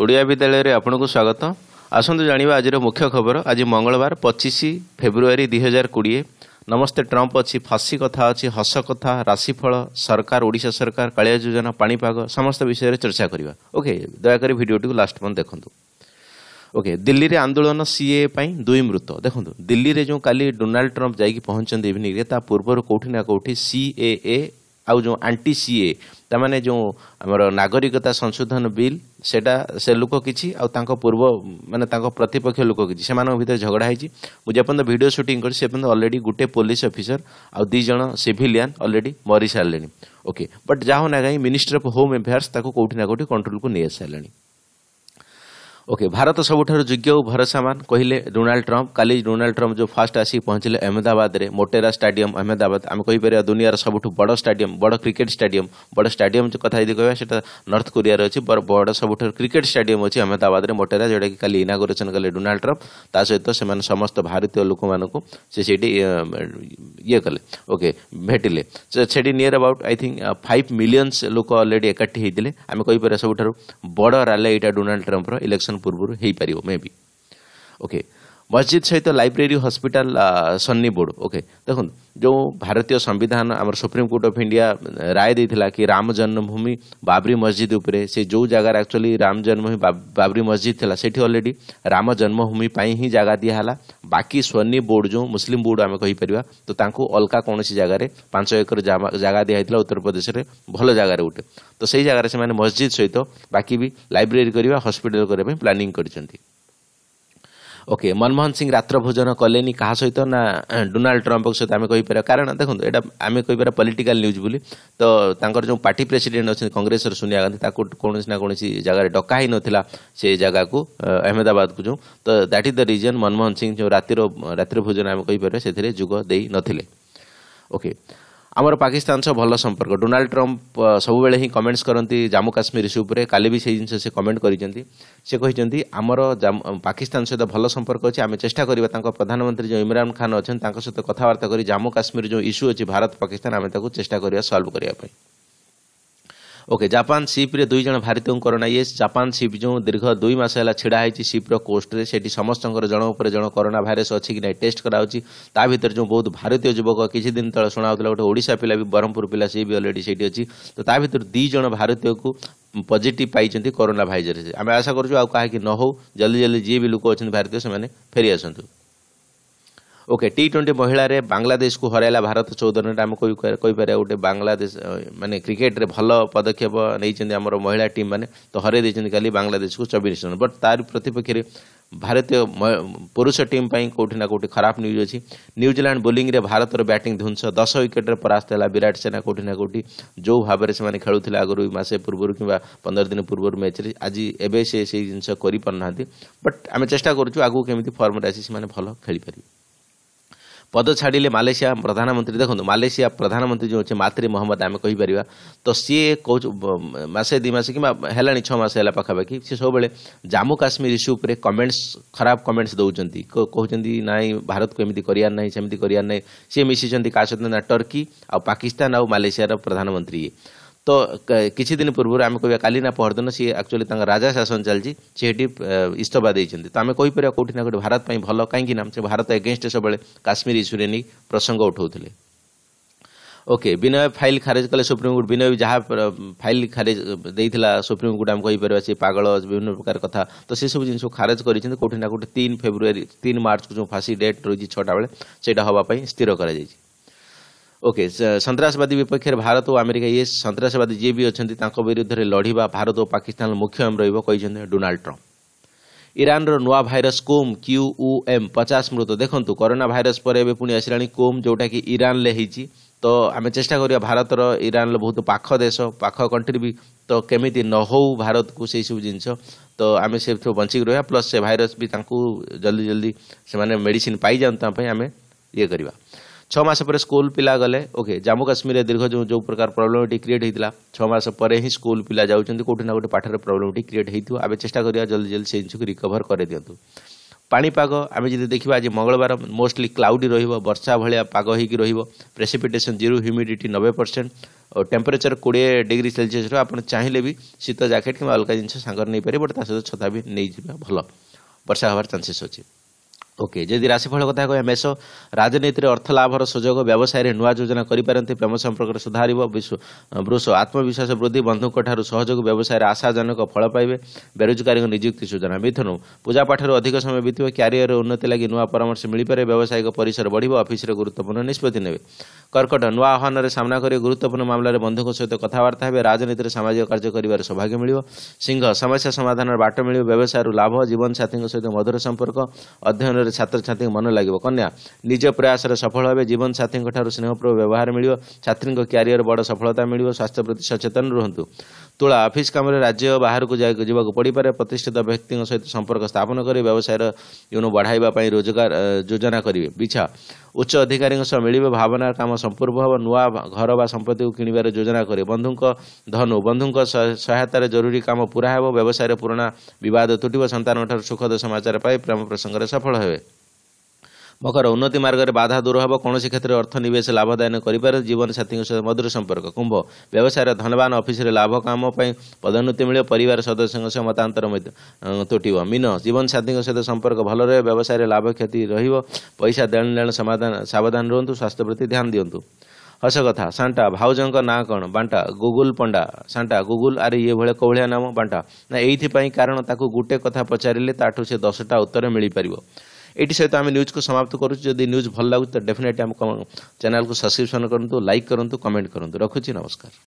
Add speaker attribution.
Speaker 1: ओडिया विद्यालय रे आपनको स्वागत। आसंतु जानिबा आज मुख्य खबर। आज मंगलवार 25 फेब्रुआरी 2020। नमस्ते ट्रंप अच्छी फांसी कथा अच्छी हस कथा राशिफल सरकार ओडिशा सरकार कालिया योजना पाणीपाग समस्त विषय चर्चा करवा। ओके दयाकोरी भिडियो लास्ट मन देखु। ओके दिल्ली रे आंदोलन सीए पई 2 मृत देखु। दिल्ली रे जो काली डोनाल्ड ट्रंप जाई पहुंचन इवनिंग रे ता पूर्व कोठी ना कोठी सीएए आउ जो एंटी सीए तामाने जो हमर नागरिकता संशोधन बिल सेटा से लोक किछि आउ तांको पूर्व माने तांको प्रतिपक्ष लोक किछि सेमानक भीतर झगड़ा हैछि। मु जेपन वीडियो शूटिंग कर सेपन ऑलरेडी गुटे पुलिस ऑफिसर आउ 2 जण सिविलियन ऑलरेडी मरि सारलेनी। ओके बट जाहो ना गई मिनिस्टर ऑफ होम अफेयर्स ताको कोठी ना कोठी कंट्रोल को नै सारलेनी। ओके भारत सबुठार योग्य और भरोसामान कहले डोनाल्ड ट्रंप। काली डोनाल्ड ट्रंप जो फास्ट आसी पहुंचले अहमदाबाद रे मोटेरा स्टेडियम अहमदाबाद आम कहि परिया दुनियार सबुठु बड़ स्टेडियम बड़ क्रिकेट स्टेडियम बड़ स्टेडियम जो कथा यदि कहबा सेटा नॉर्थ कोरिया रे अछि बड़ सबुठार क्रिकेट स्टेडियम अछि अहमदाबाद रे मोटेरा जोटा कि काली इनागुरेशन कले डोनाल्ड ट्रंप ता सहित सेमान समस्त भारतीय लोक मानको से सेठी ये कले। ओके भेटिले सेठी near about I think 5 million लोक ऑलरेडी एकठी हेतिले आम कहि परिया सबुठार बड़ रैली एटा डोनाल्ड ट्रंप रो इलेक्शन पूर्व हो पार मे बी। ओके मस्जिद सहित लाइब्रेरी हॉस्पिटल सन्नी बोर्ड। ओके देखो जो भारतीय संविधान आम सुप्रीम कोर्ट ऑफ इंडिया राय देथिला कि राम जन्मभूमि बाबरी मस्जिद उपरे से जो जगह एक्चुअली राम जन्मभूमि बाबरी मस्जिद थिला सेठी ऑलरेडी राम जन्मभूमि पाई ही जगह दिया हला। बाकी सन्नी बोर्ड जो मुस्लिम बोर्ड आम कहि परिबा तो तांको अलका कोनसी जगह रे 5 एकर जगह दिया हितला उत्तर प्रदेश रे भलो जगह रे उठे तो सही जगह रे से माने मस्जिद सहित बाकी भी लाइब्रेरी करबा हॉस्पिटल करबा प्लानिंग करछंती। ओके मनमोहन सिंह रात्र भोजन कलेनी कहा सहित ना डोनाल्ड ट्रंप सहित आम कहि पारे कारण देखो एटा आम कहि पारे पॉलिटिकल न्यूज बोली तो तांकर जो पार्टी प्रेसिडेंट अच्छे कांग्रेस सोनिया गांधी ताको कौन ना कौन जगह डका ही नथिला से जगह को अहमदाबाद को जो तो that is the reason Manmohan Singh जो रात्र भोजन आम कहि पारे सेथिरे जुग देई नथिले। ओके आमर पाकिस्तान से भल संपर्क डोनाल्ड ट्रंप सब बेले ही कमेंट्स करती जम्मू काश्मीर इश्यू पर काली भी से जिन से कमेंट करिसेंती से कहिसेंती आमर पाकिस्तान सहित भल संपर्क अच्छे आम चेष्टा करबा प्रधानमंत्री जो इमरान खान अच्छा सहित कथबार्ता करी जम्मू काश्मीर जो इश्यू अच्छी भारत पाकिस्तान आम चेष्टा करबा सॉल्व करबा। ओके जापान सीप रे 2 जण भारतीय कोरोना ये जापान सीप जो दीर्घ 2 मास है छिड़ा है सीप रो कोस्ट रे सेठी समस्त जन उपर जन कोरोना भाइरस अच्छी कि नहीं टेस्ट कराउची ता भीतर जो बहुत भारतीय युवक किछि दिन तळे सुनाउतला गोटे ओडिशा पिला भी ब्रह्मपुर पिला से भी ऑलरेडी सेठी अछि तो ता भीतर 2 जण भारतीय को पॉजिटिव पाइचंती कोरोना भाइरस। आमे आशा करजु आ काहे कि न हो जल्दी जल्दी जे भी लोक अछन भारतीय से माने फेरी आसंतु। ओके T20 महिला रे बांग्लादेश को हराइला भारत 14 रन आम कहि पारे गोटे बांग्लादेश माने क्रिकेट रे भल पदक्षेप नहीं आम महिला टीम माने तो हराई देछन खाली बांग्लादेश को 24 रन बट तार प्रतिपक्ष रे भारतीय पुरुष टीम पई कोठी ना कोठी खराब न्यूज अछि। न्यूजीलैंड बोलिंग रे भारत रो बैटिंग ध्वंस 10 विकेट रे परास्त हला विराट सेना कोठी ना कोठी जो भाबरे से माने खेलुथिले आगरु मासे पूर्व किबा 15 दिन पूर्व मैच रे आज एबे से जिंस करि परनाथि बट आमे चेष्टा करछु आगु केमिति फॉर्मेट आसी से माने भलो खेली पारि। पद छाड़िले मालेशिया प्रधानमंत्री देखो मालेशिया प्रधानमंत्री जो अच्छे मातृ मोहम्मद आम कहि परिबा तो सी कह मासे 2 मास कि हेलानी 6 मास है पाखापाखि सी सब बेले जम्मू काश्मीर इश्यू पर कमेंट्स खराब कमेंट्स दौरान कहते नाई भारत को एमती करार ना सेमती करार ना सी मिशिंट क्या सहित ना टर्की आ पाकिस्तान आ मालेशियार प्रधानमंत्री तो किछि दिन पूर्व आम कह काली ना पहरदिन सी एक्चुअली राजा शासन चलती सेठी इस्तफा देते तो आम कहीपर कौटी ना कौटी भारत भल कहीं से भारत एगेन्स्ट सब काश्मीर इश्यू रे नहीं प्रसंग उठाउथिले। ओके विनय फाइल खारिज कले सुप्रीमकोर्ट विनय भी जहाँ फाइल खारिज देइथिला सुप्रीमकोर्ट आम कहीपर से पागल विभिन्न प्रकार कथा तो से सब जिन खारिज कर कौटी ना कौटी 3 फेब्रुआरी 3 मार्च को जो फांसी डेट रही 6टा बेले से हाँपाई स्थिर कर। ओके सन्त्रासवादी विपक्ष भारत और अमेरिका ये सन्त्रासवादी जी भी अच्छा विरुद्ध में लड़वा भारत और पाकिस्तान मुख्य एम रही डोनाल्ड ट्रंप। ईरान रो नुआ भाइरस कोम QUM 50 मृत देखु कोरोना भाइरस पर एबे पुणी आसला कोम जोटा कि ईरान ले हिची तो आम चेष्टा करिया भारत रो ईरान बहुत पाख देश पाख कंट्री भी तो केमिति न हो भारत को से सब जिनस तो आम से बंचिक रहा प्लस से भाइरस भी जल्दी जल्दी से मेडिसिन पाई जाऊँ आम ये करवा। 6 मास पर स्कूल पिला गले। ओके जम्मू काश्मीर दीर्घ जो प्रकार प्रोब्लेम क्रिएट होता 6 मास पर ही स्कूल पिला जाऊँ कौटी ना कौटी पाठर प्रोब्लेम क्रिएट होती आम चेष्टा करिया जल्दी जल्दी से जिन रिकवर कर दिंतु। पाणीपाग आम जब देखा आज मंगलवार मोस्टली क्लाउडी वर्षा भाया पाग होगी प्रेसिपिटेशन 0 ह्यूमिडिटी 90% और टेम्परेचर 20 डिग्री सेल्सियस आप चाहिए भी शीत जैकेट कि अलग जिन सांगर नहीं पारे बट सहित छता भी नहीं जावा भल वर्षा हबार चांसेस अच्छे ओके जदि राशिफल कथा कह मेष राजनीति अर्थ लाभर सुजोग व्यवसाय नुआ योजना करें प्रेम संपर्क सुधार वृष आत्मविश्वास वृद्धि बंधुक सहयोग व्यवसाय आशाजनक फल पाइबे बेरोजगारी नियुक्ति सूचना मिथुन पूजापाठ अधिक समय बीत क्यारियर उन्नति लगी नुआ परामर्श मिलपारे व्यावसायिक परिसर बढ़ ऑफिस गुरुत्वपूर्ण निष्पत्ति ने कर्कट नुआ आह्वान सामना कर गुरुत्वपूर्ण मामलें बंधुक सहित कथबार्ता है राजनीति सामाजिक कार्य कर सौभाग्य मिल सिंह समस्या समाधान बाट मिल व्यवसाय लाभ जीवन साथी सहित मधुर संपर्क अध्ययन छात्र छात्री मन लगे कन्या निज प्रयास सफल हे जीवन साथी स्नेहप्रिय व्यवहार मिल छात्री क्यारियर बड़ सफलता मिल स्वास्थ्य प्रति सचेतन रुहतु तुला ऑफिस काम राज्य बाहर को जावाक पड़े प्रतिष्ठित व्यक्ति सहित संपर्क स्थापन कर व्यवसाय बढ़ाई रोजगार योजना करेंगे बिछा उच्च अधिकारी मिले भावना काम संपूर्ण हम नुआ घर व संपत्ति को किणवार योजना करे बंधुक धनु बंधुक सहायतार जरूरी काम पूरा हो व्यवसाय पुराणा विवाद तुटिब संतान सुखद समाचार पाई प्रेम प्रसंग सफल हे मकर उन्नति मार्ग में बाधा दूर हो कौन क्षेत्र अर्थ निवेश लाभदायन कर जीवन साथी सहित मधुर संपर्क कुंभ व्यवसाय धनवान ऑफिस लाभ काम पदोन्नति मिले परिवार सदस्य मतांतर तुटिब मीन जीवन साथी सहित संपर्क भल रहे व्यवसाय लाभ क्षति पैसा देण लेन सावधान रुहतु स्वास्थ्य प्रति ध्यान दिंतु हस कथा सांटा भाउजंक ना कौन बांटा गुगुल पंडा सांटा गुगुल अरे ये भाई कौलिया नाम बांटा ना ये कारण ताकू गोटे कथा पचारे ताठू से 10टा उत्तर मिल पार ये सहित आम न्यूज को समाप्त करूँ जदि न्यूज भल लगे तो डेफिनेटली आम चैनल को सब्सक्रिप्शन करूँ लाइक करूँ कमेंट करूँ रखुच्छी नमस्कार।